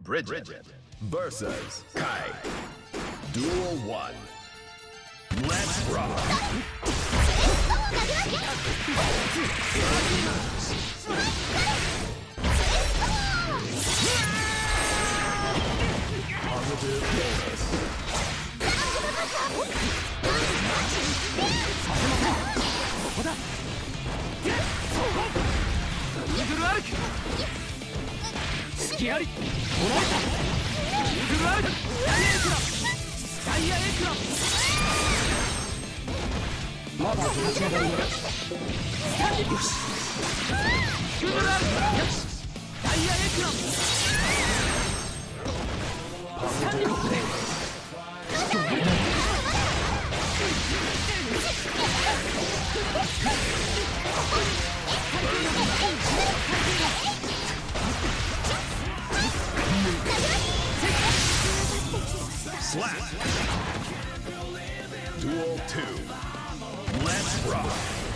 Bridget versus Kai. Duel 1. Let's rock. Positive bonus. Slap. Duel 2. Let's rock.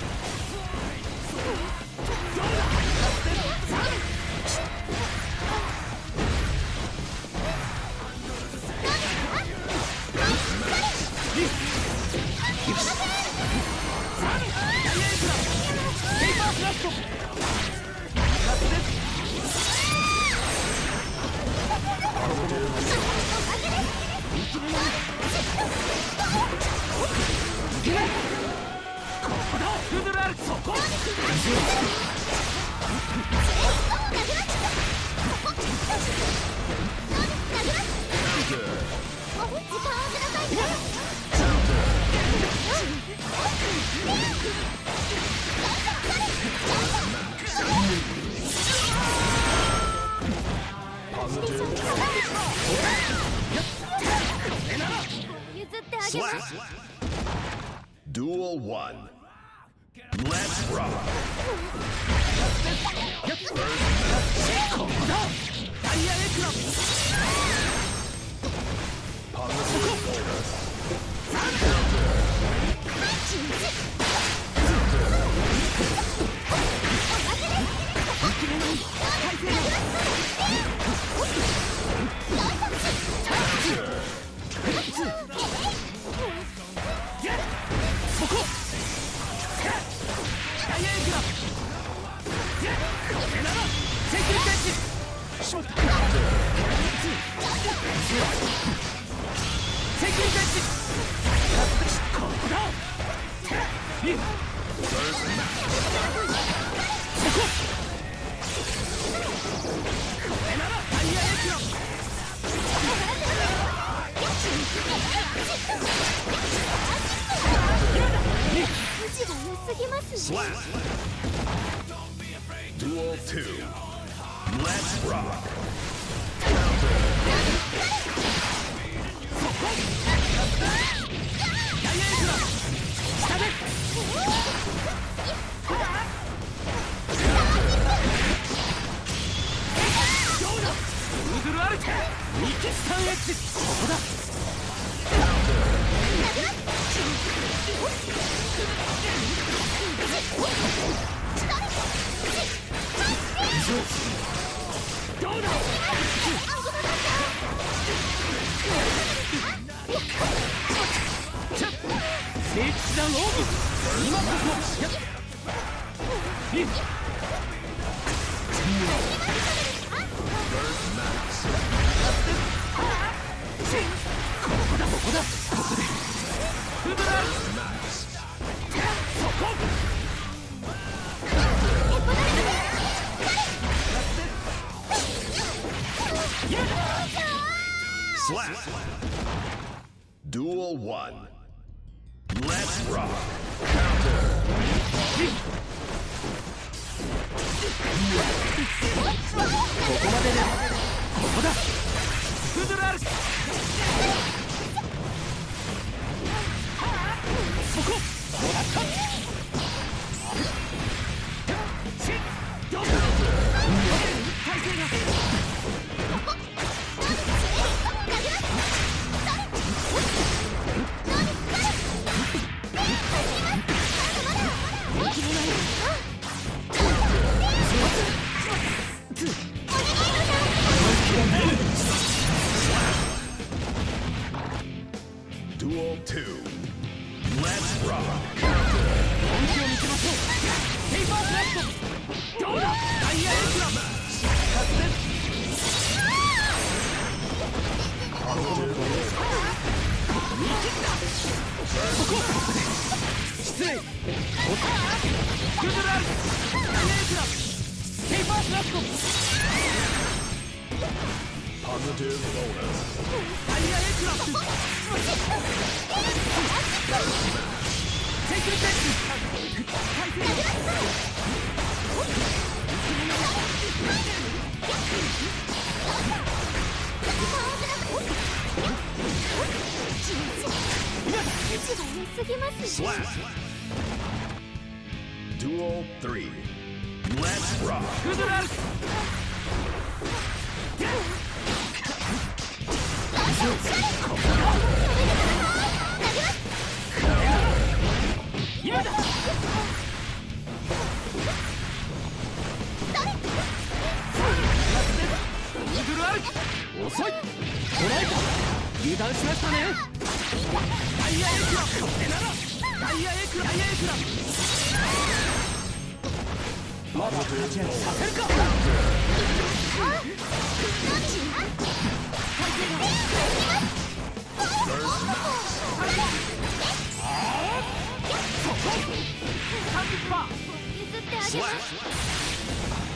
Slap. Duel 1. Let's rock. Positive bonus. Slap. Duel 2. Let's rock. Slap. Duel 1. Let's rock. Counter. 2. Let's rock. Counter. 本気を見せましょう。ペーパースラット。どうだ。ダイヤエクラム。失礼。グドラル。ダイヤエクラム。ペーパースラット。 Positive bonus. ダイヤエクラム。セクリテック。 Slap. Duel 3. Let's rock. グドラル。今だ。遅い。捉えた。油断しましたね。ダイヤエクラム。これならダイヤエクラム。ダイヤエクラム。まだ活躍させるか。30%。 Slap.